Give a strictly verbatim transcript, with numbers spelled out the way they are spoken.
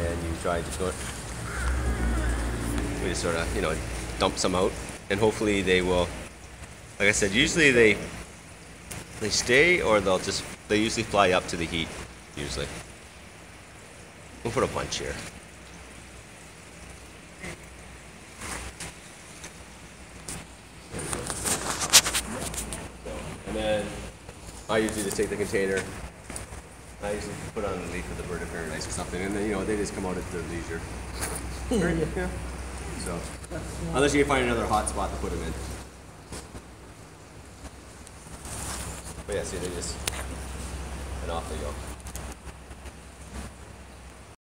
and you try to sort, we just sort of, you know, dump some out, and hopefully they will, like I said, usually they, they stay, or they'll just, they usually fly up to the heat, usually. We'll put a bunch here. And then I usually just take the container. I usually put on the leaf of the bird of paradise or something, and then, you know, they just come out at their leisure. Yeah. So, unless you can find another hot spot to put them in. But yeah, see, they just, and off they go.